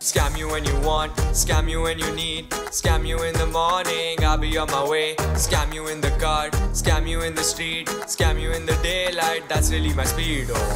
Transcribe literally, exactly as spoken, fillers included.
Scam you when you want, scam you when you need. Scam you in the morning, I'll be on my way. Scam you in the car, scam you in the street. Scam you in the daylight, that's really my speed. Oh.